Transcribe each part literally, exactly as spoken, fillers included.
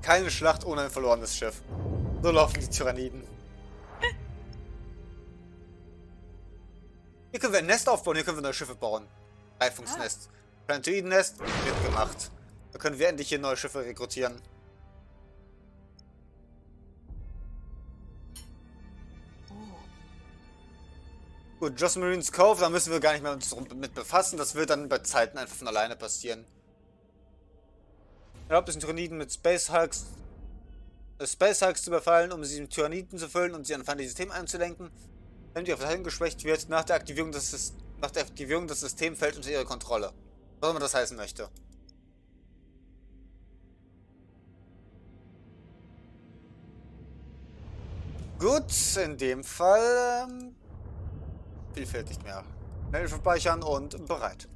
Keine Schlacht ohne ein verlorenes Schiff. So laufen die Tyranniden. Hier können wir ein Nest aufbauen, hier können wir neue Schiffe bauen. Reifungsnest. Planetoidennest wird gemacht. Da können wir endlich hier neue Schiffe rekrutieren. Gut, Joss Marines Cove, da müssen wir gar nicht mehr uns mit befassen. Das wird dann bei Zeiten einfach von alleine passieren. Erlaubt es den Tyranniden mit Space Hulks, äh, Space Hulks zu überfallen, um sie mit Tyranniden zu füllen und sie an feindliche Systeme einzulenken. Wenn die Verteidigung geschwächt wird, nach der Aktivierung des, Syst nach der Aktivierung des Systems fällt unter ihre Kontrolle. Was immer das heißen möchte. Gut, in dem Fall ähm, vielfältig mehr. Schnell speichern und bereit.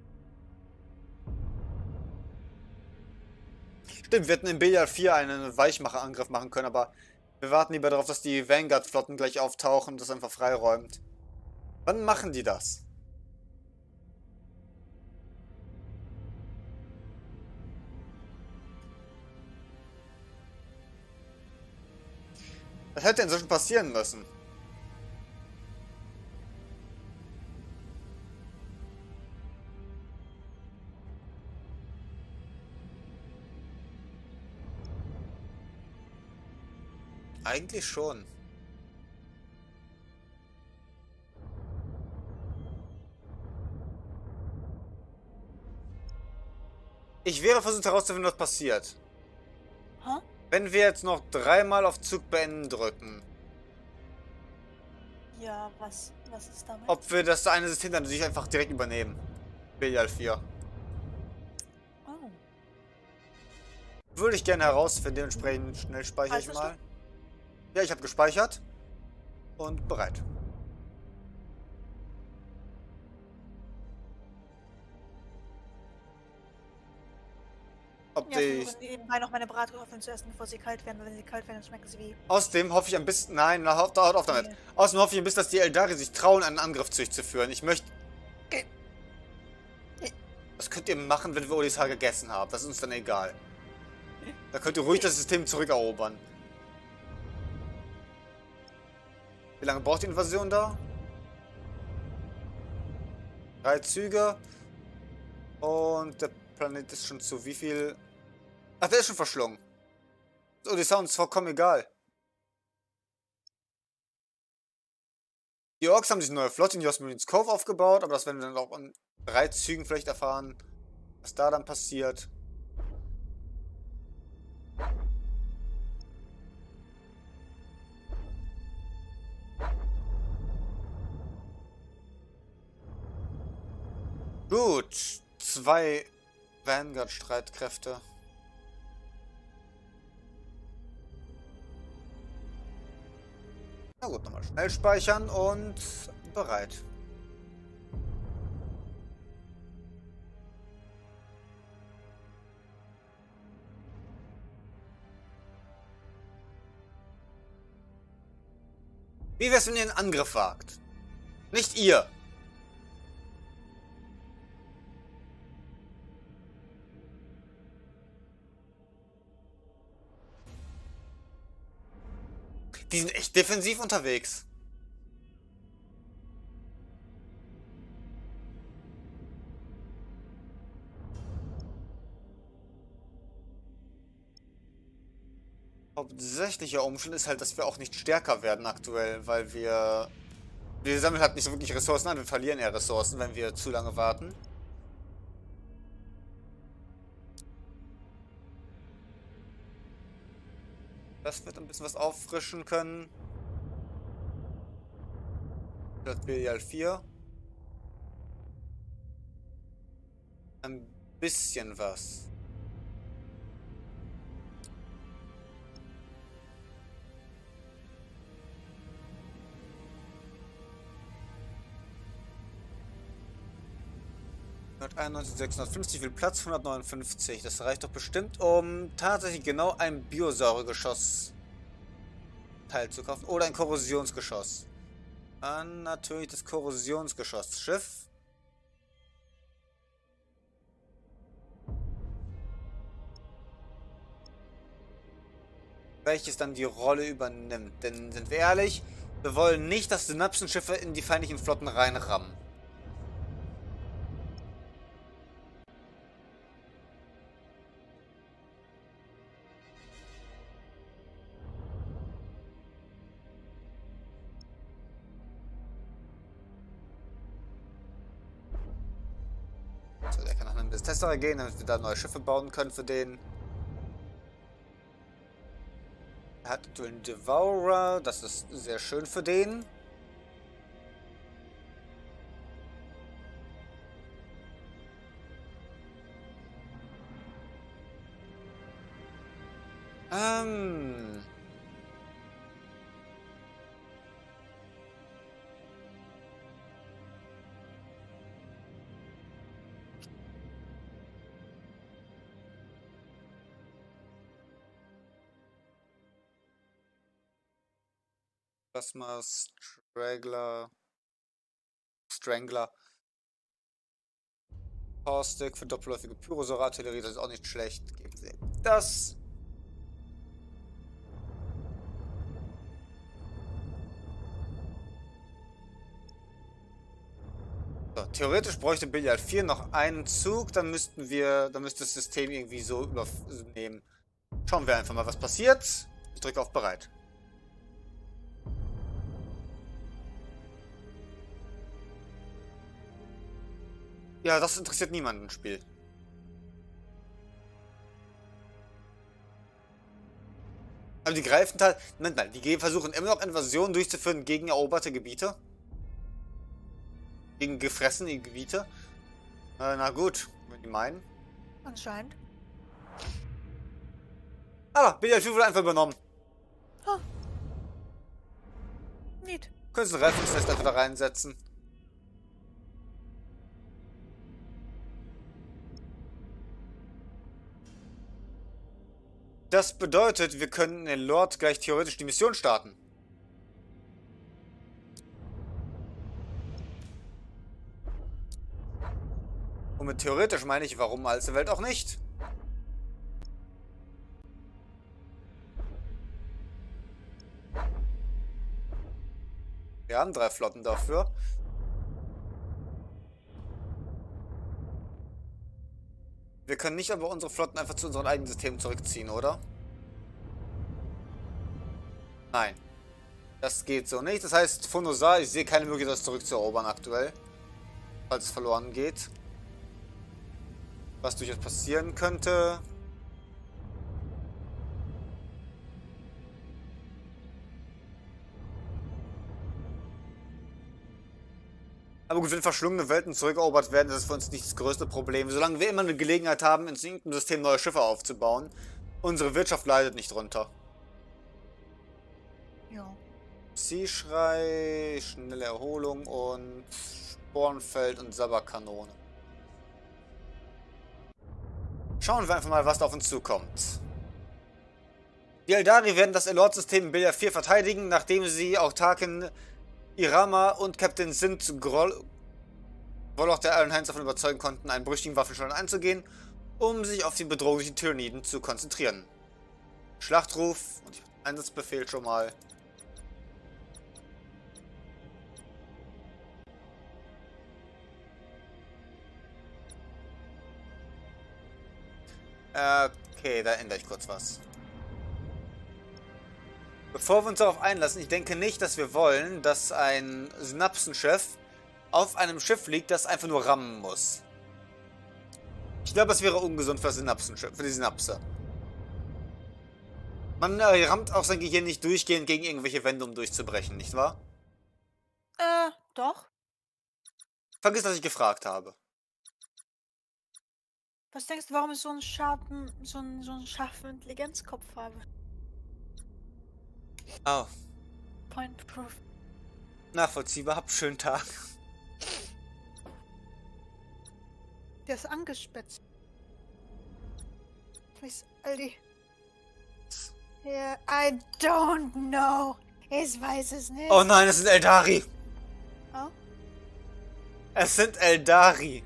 Stimmt, wir hätten in Belial vier einen Weichmacherangriff machen können, aber wir warten lieber darauf, dass die Vanguard-Flotten gleich auftauchen und das einfach freiräumt. Wann machen die das? Das hätte inzwischen passieren müssen. Eigentlich schon. Ich wäre versucht herauszufinden, was passiert. Hä? Wenn wir jetzt noch dreimal auf Zug beenden drücken. Ja, was, was ist damit? Ob wir das eine System dann sich einfach direkt übernehmen. Belial vier. Oh. Würde ich gerne herausfinden, dementsprechend schnell speichere ich mal. Ja, ich habe gespeichert. Und bereit. Ob Ja, die... ich versuche nebenbei noch meine Bratkartoffeln zu essen, bevor sie kalt werden, weil wenn sie kalt werden, dann schmecken sie wie... Außerdem hoffe ich ein bisschen... Nein, na, hört auf damit. Nee. Außerdem hoffe ich ein bisschen, dass die Eldari sich trauen, einen Angriff durchzuführen. Ich möchte... Das könnt ihr machen, wenn wir Olisar gegessen haben. Das ist uns dann egal. Da könnt ihr ruhig das System zurückerobern. Wie lange braucht die Invasion da? Drei Züge. Und der Planet ist schon zu wie viel... Ach, der ist schon verschlungen. So, die Sounds vollkommen egal. Die Orks haben sich eine neue Flotte in Joss Marines Cove aufgebaut, aber das werden wir dann auch in drei Zügen vielleicht erfahren, was da dann passiert. Gut, zwei Vanguard-Streitkräfte. Na gut, nochmal schnell speichern und bereit. Wie wär's, wenn ihr einen Angriff wagt? Nicht ihr! Die sind echt defensiv unterwegs. Hauptsächlicher Umstand ist halt, dass wir auch nicht stärker werden aktuell, weil wir... Wir sammeln halt nicht so wirklich Ressourcen an, wir verlieren eher Ressourcen, wenn wir zu lange warten. Das wird ein bisschen was auffrischen können. Das Belial vier. Ein bisschen was. hunderteinundneunzig, sechshundertfünfzig, viel Platz, hundertneunundfünfzig. Das reicht doch bestimmt, um tatsächlich genau ein Biosäuregeschoss Teil zu kaufen. Oder ein Korrosionsgeschoss. Dann natürlich das Korrosionsgeschoss-Schiff. welches dann die Rolle übernimmt. Denn, sind wir ehrlich, wir wollen nicht, dass Synapsenschiffe in die feindlichen Flotten reinrammen. So, der kann nach einem Tester gehen, damit wir da neue Schiffe bauen können für den. Er hat einen Devourer, das ist sehr schön für den. Ähm. Plasma Strangler. Strangler. Caustic für doppelläufige Pyrosaur-Artillerie, das ist auch nicht schlecht. Geben Sie das. So, theoretisch bräuchte Billard vier noch einen Zug, dann müssten wir, dann müsste das System irgendwie so übernehmen. Schauen wir einfach mal, was passiert. Ich drücke auf Bereit. Ja, das interessiert niemanden im Spiel. Aber die greifen halt. Moment mal, die versuchen immer noch Invasionen durchzuführen gegen eroberte Gebiete. Gegen gefressene Gebiete. Äh, na gut, wenn die meinen. Anscheinend. Aber B L vier wurde einfach übernommen. Oh. Neat. Können Sie einen Reifungstest einfach da reinsetzen. Das bedeutet, wir können in Lord gleich theoretisch die Mission starten. Und mit theoretisch meine ich, warum als der Welt auch nicht. Wir haben drei Flotten dafür. Wir können nicht aber unsere Flotten einfach zu unseren eigenen Systemen zurückziehen, oder? Nein. Das geht so nicht. Das heißt, Phonosar, ich sehe keine Möglichkeit, das zurückzuerobern aktuell. Falls es verloren geht. Was durchaus passieren könnte. Aber gut, wenn verschlungene Welten zurückerobert werden, ist das für uns nicht das größte Problem. Solange wir immer eine Gelegenheit haben, in irgendeinem System neue Schiffe aufzubauen, unsere Wirtschaft leidet nicht drunter. Ja. Ziehschrei, schnelle Erholung und Spornfeld und Sabberkanone. Schauen wir einfach mal, was da auf uns zukommt. Die Eldari werden das Elord-System in Billard vier verteidigen, nachdem sie autarken Irama und Captain Sint Groll, wohl auch der Iron Hands davon überzeugen konnten, einen brüchigen Waffenstand einzugehen, um sich auf die Bedrohung durch die Tyranniden zu konzentrieren. Schlachtruf und Einsatzbefehl schon mal. Okay, da ändere ich kurz was. Bevor wir uns darauf einlassen, ich denke nicht, dass wir wollen, dass ein Synapsenchef auf einem Schiff liegt, das einfach nur rammen muss. Ich glaube, das wäre ungesund für, Synapsenschiff, für die Synapse. Man äh, rammt auch sein Gehirn nicht durchgehend gegen irgendwelche Wände, um durchzubrechen, nicht wahr? Äh, doch. Vergiss, dass ich gefragt habe. Was denkst du, warum ich so einen scharfen, so einen, so einen scharfen Intelligenzkopf habe? Oh. Point proof. Nachvollziehbar, hab einen schönen Tag. Der ist angespitzt. Please, Aldi. Yeah, I don't know. Ich weiß es nicht. Oh nein, es sind Eldari. Oh? Es sind Eldari.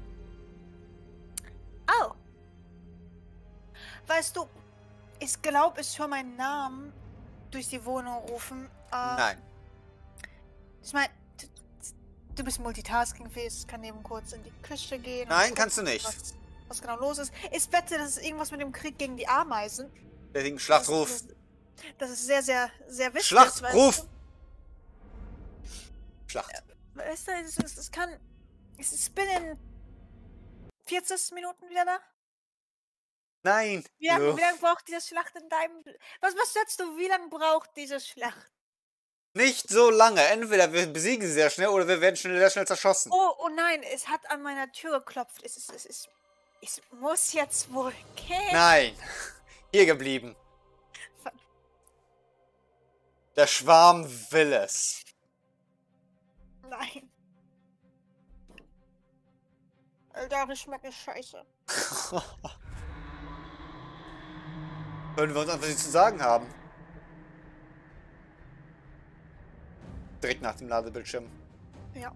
Oh. Weißt du, ich glaube, ich höre meinen Namen durch die Wohnung rufen. Äh, Nein. Ich meine, du, du bist multitaskingfähig, ich kann eben kurz in die Küche gehen. Nein, und kannst du nicht. Was, was genau los ist. Ich wette, das ist irgendwas mit dem Krieg gegen die Ameisen. Deswegen Schlachtruf. Das ist, das ist sehr, sehr, sehr wichtig. Schlachtruf! Weißt du? Schlacht. Weißt du, es, es, es kann... Ich, ich bin in vierzig Minuten wieder da. Nein! Wie lange, Jo. wie lange braucht diese Schlacht in deinem... Was, was schätzt du, wie lange braucht diese Schlacht? Nicht so lange. Entweder wir besiegen sie sehr schnell oder wir werden schnell, sehr schnell zerschossen. Oh, oh nein, es hat an meiner Tür geklopft. Es ist, es ist... Ich muss jetzt wohl gehen. Nein. Hier geblieben. Ver- Der Schwarm will es. Nein. Alter, das schmeckt scheiße. Können wir uns einfach nichts zu sagen haben. Direkt nach dem Ladebildschirm. Ja.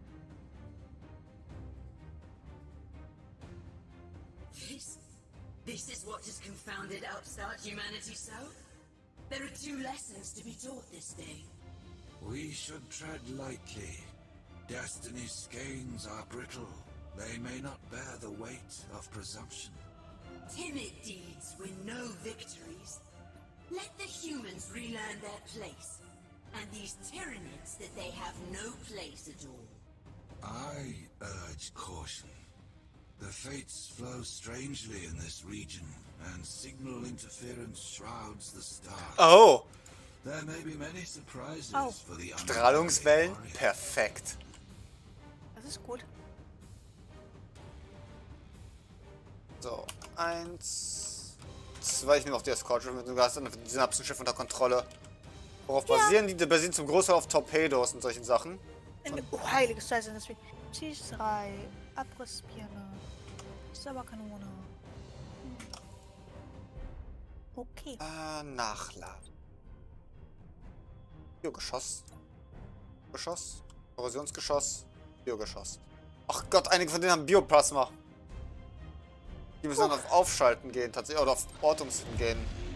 This? This is what has confounded upstart humanity so? There are two lessons to be taught this day. We should tread lightly. Destiny's skeins are brittle. They may not bear the weight of presumption. Timid deeds win no victories. Let the humans relearn their place, and these tyrannids that they have no place at all. I urge caution. The fates flow strangely in this region, and signal interference shrouds the stars. Oh! There may be many surprises Oh. for the Strahlungswellen? unwary. Perfekt. Das ist gut. So, eins, zwei, ich nehme auch die Escort-Schiffe mit. Du hast dann die Synapsenschiff unter Kontrolle. Worauf Ja. basieren die? Die basieren zum Großteil auf Torpedos und solchen Sachen. Eine oh, heilige Scheiße, deswegen. Schießerei, Abrissbirne, Sauerkanone. Hm. Okay. Äh, nachladen. Biogeschoss. Geschoss. Korrosionsgeschoss. Biogeschoss. Ach Gott, einige von denen haben Bioplasma. Die müssen dann auf Aufschalten gehen, tatsächlich. Oder auf Ortungssinn gehen.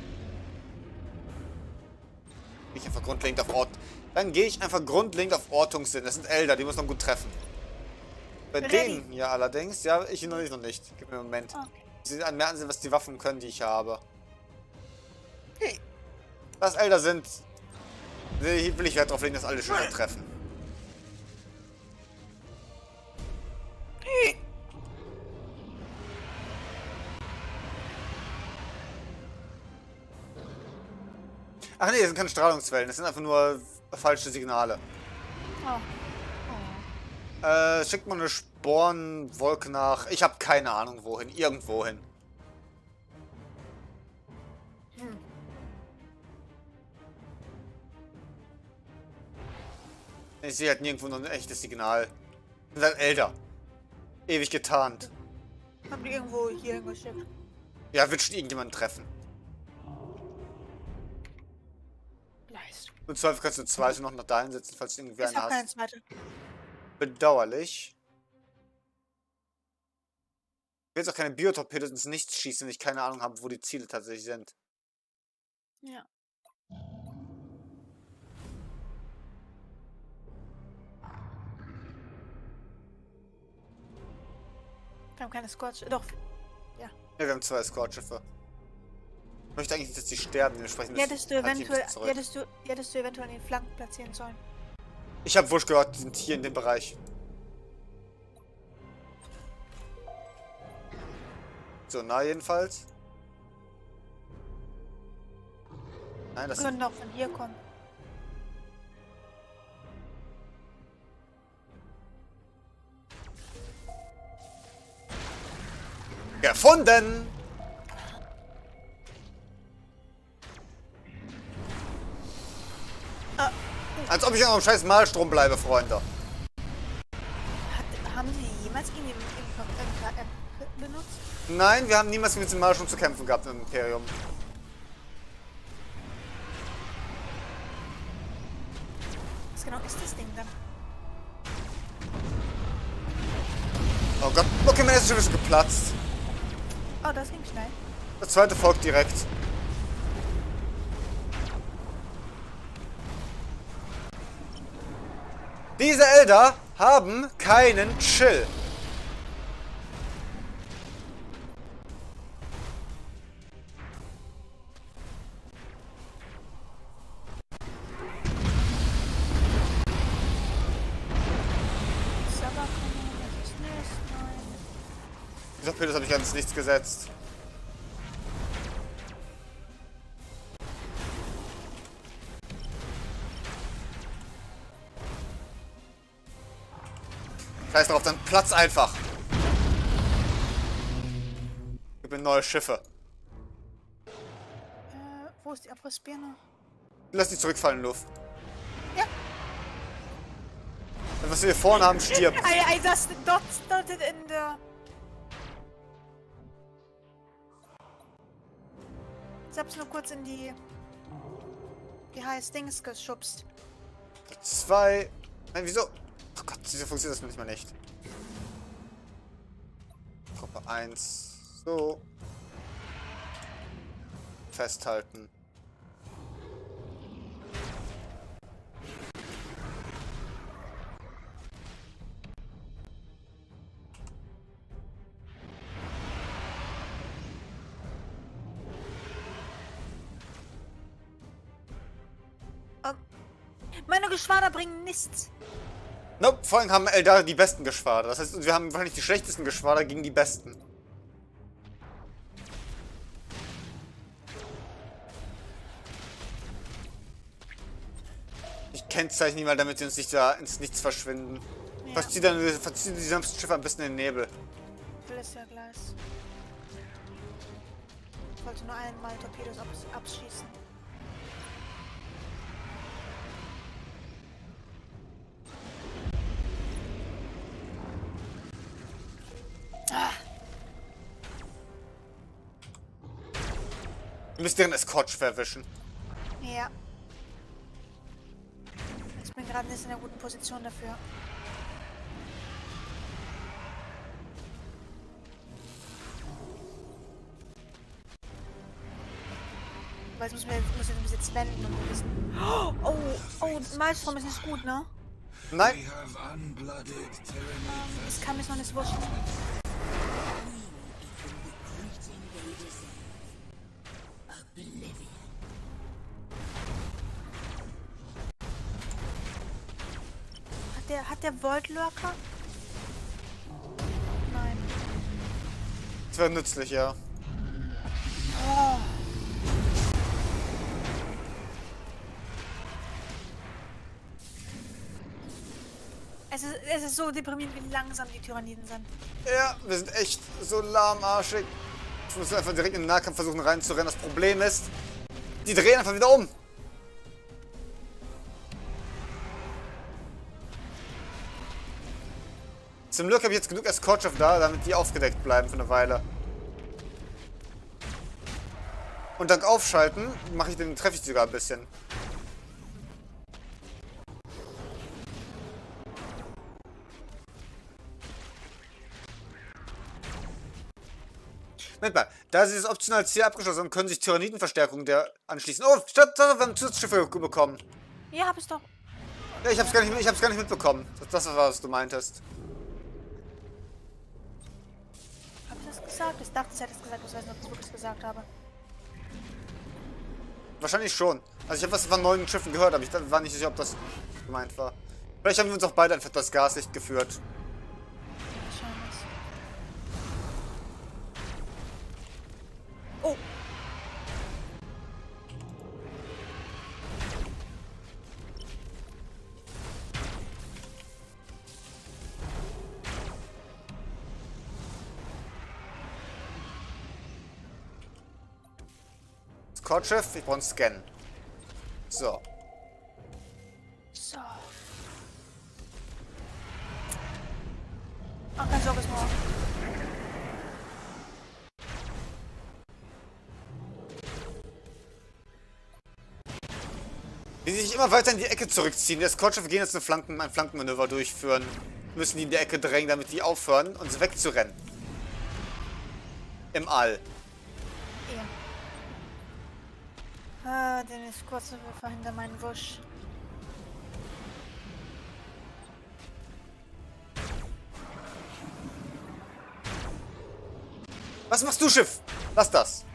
Gehe ich einfach grundlegend auf Ort. Dann gehe ich einfach grundlegend auf Ortungssinn. Das sind Elder, die muss man gut treffen. Bei Ready. denen hier allerdings, ja, ich noch nicht, noch nicht. Gib mir einen Moment. Okay. Sie an mir ansehen, was die Waffen können, die ich habe. Hey. Was Elder sind, hier will ich Wert drauf legen, dass alle schneller treffen. Ach nee, das sind keine Strahlungswellen, das sind einfach nur falsche Signale. Oh. Oh. Äh, schickt mal eine Sporenwolke nach. Ich habe keine Ahnung wohin. Irgendwo hin. Hm. Ich sehe halt nirgendwo noch ein echtes Signal. Sind halt älter. Ewig getarnt. Haben die irgendwo hier hingeschickt? Ja, wird schon irgendjemanden treffen. Leist. Im Zweifel kannst du eine zweite noch nach dahin setzen, falls du irgendwie Ich eine hab keine hast. zweite. Bedauerlich. Ich will jetzt auch keine Biotorpedos ins Nichts schießen, wenn ich keine Ahnung habe, wo die Ziele tatsächlich sind. Ja. Wir haben keine Scotch. Doch. Ja, wir haben zwei Escort-Schiffe. Ich möchte eigentlich nicht, dass die sterben, dementsprechend Hättest du halte ich ein eventuell, bisschen zurück. hättest du, hättest du eventuell an den Flanken platzieren sollen. Ich habe wurscht gehört, die sind hier in dem Bereich. So nah jedenfalls. Nein, das Die können auch von hier kommen. gefunden! Ah. Als ob ich noch im scheiß Malstrom bleibe, Freunde. Hat, haben sie jemals ihn im, im, im K M benutzt? Nein, wir haben niemals mit dem Malstrom zu kämpfen gehabt im Imperium. Was genau ist das Ding dann? Oh Gott, okay, mein erstes Schiff ist geplatzt. Oh, das ging schnell. Das zweite folgt direkt. Diese Elder haben keinen Chill. Dieser Pilz habe ich ganz nichts gesetzt. Scheiß drauf, dann Platz einfach. Ich bin neue Schiffe. Äh, wo ist die Abrissbirne? Lass die zurückfallen, Luft. Ja. Was wir hier vorne haben, stirbt. I, I just dot dotted in the... Ich hab's nur kurz in die... Wie heißt Dings geschubst. Zwei... Nein, wieso? Oh Gott, wieso funktioniert das manchmal nicht? Gruppe eins. So. Festhalten. Meine Geschwader bringen nichts. Nope, vor allem haben Eldar die besten Geschwader. Das heißt, wir haben wahrscheinlich die schlechtesten Geschwader gegen die besten. Ich kennzeichne die mal, damit sie uns nicht da ins Nichts verschwinden. Ja. Verzieh dann verzieh die sanften Schiffe ein bisschen in den Nebel. Glas. Ich wollte nur einmal Torpedos abs abschießen. Ah. Du müsst deren Escort-Schiff erwischen. Ja. Ich bin gerade nicht in einer guten Position dafür. Weil jetzt müssen wir, müssen wir jetzt wenden und wir wissen. Oh, oh, Maelstrom ist nicht gut, ne? Nein. Das kann mich noch nicht wuschen. Hat der, hat der Voltlurker? Nein. Das wäre nützlich, ja. Oh. Es ist, es ist so deprimierend, wie langsam die Tyranniden sind. Ja, wir sind echt so lahmarschig. Ich muss einfach direkt in den Nahkampf versuchen reinzurennen. Das Problem ist, die drehen einfach wieder um. Zum Glück habe ich jetzt genug Escort-Schiff da, damit die aufgedeckt bleiben für eine Weile. Und dank Aufschalten mache ich den, treffe ich sogar ein bisschen. Moment mal, da sie das optionale Ziel abgeschlossen haben, können sich Tyrannidenverstärkungen der anschließen. Oh, statt, wir haben Zusatzschiffe bekommen. Ja, hab ich doch. Ja, ich hab's gar nicht, ich hab's gar nicht mitbekommen. Das, das war, was du meintest. Hab ich das gesagt? Ich dachte, ich hätte es gesagt. Ich weiß nicht, ob ich es wirklich gesagt habe. Wahrscheinlich schon. Also ich habe was von neuen Schiffen gehört, aber ich war nicht sicher, ob das gemeint war. Vielleicht haben wir uns auch beide einfach das Gaslicht geführt. Wahrscheinlich. Oh. Escort-Schiff, ich brauche einen Scan. So. So. Ach, keine Sorge, ist morgen. Wie sie sich immer weiter in die Ecke zurückziehen. Die Escort-Schiffe gehen jetzt eine Flanken, ein Flankenmanöver durchführen. Müssen die in die Ecke drängen, damit die aufhören, uns wegzurennen. Im All. Ja. Ah, den ist kurz verhindern meinen Wusch. Was machst du, Schiff? Lass das.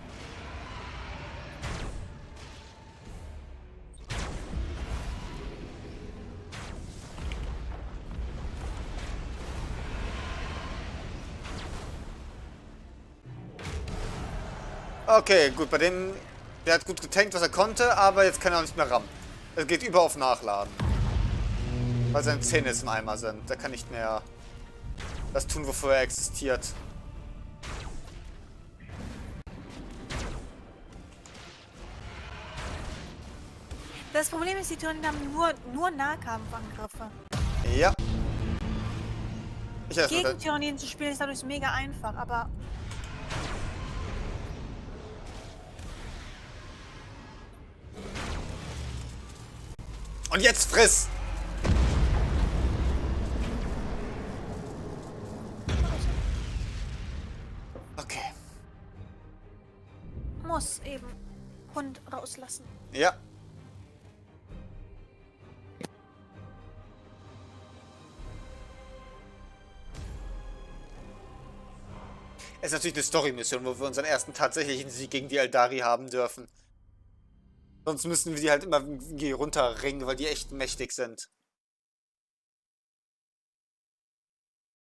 Okay, gut, bei dem... Der hat gut getankt, was er konnte, aber jetzt kann er auch nicht mehr rammen. Er geht über auf Nachladen. Weil seine Zähne jetzt im Eimer sind. Der kann nicht mehr das tun, wofür er existiert. Das Problem ist, die Tyrannen haben nur, nur Nahkampfangriffe. Ja. Ich weiß Gegen nicht. Tyrannien zu spielen ist dadurch mega einfach, aber... Und jetzt friss! Okay. Muss eben Hund rauslassen. Ja. Es ist natürlich eine Story-Mission, wo wir unseren ersten tatsächlichen Sieg gegen die Eldari haben dürfen. Sonst müssen wir die halt immer irgendwie runterringen, weil die echt mächtig sind.